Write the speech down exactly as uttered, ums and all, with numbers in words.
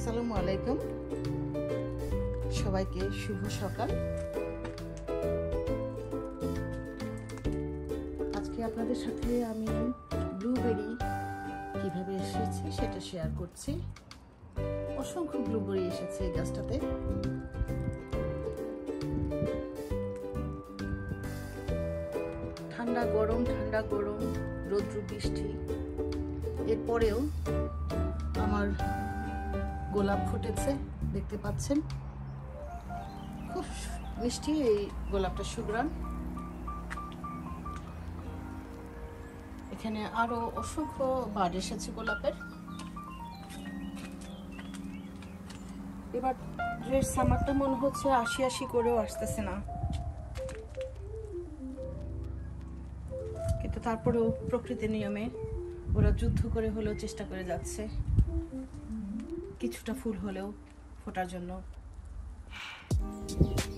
আসসালামু আলাইকুম, সবাইকে শুভ সকাল। আজকে আপনাদের সাথে আমি ব্লুবেরি কিভাবে এসেছে সেটা শেয়ার করছি। অসংখ্য ব্লুবেরি এসেছে এই গাছটাতে। ঠান্ডা গরম ঠান্ডা গরম রৌদ্র বৃষ্টি এরপরেও আমার গোলাপ ফুটেছে, দেখতে পাচ্ছেন। খুব মিষ্টি এই গোলাপটা সুঘ্রাণ। এখানে আরো অসংখ্য বাড এসেছে গোলাপের। এবার সামারটা মনে হচ্ছে আশি আশি করেও আসতেছে না, কিন্তু তারপরেও প্রকৃতির নিয়মে ওরা যুদ্ধ করে হলেও চেষ্টা করে যাচ্ছে কিছুটা ফুল হলেও ফোটার জন্য।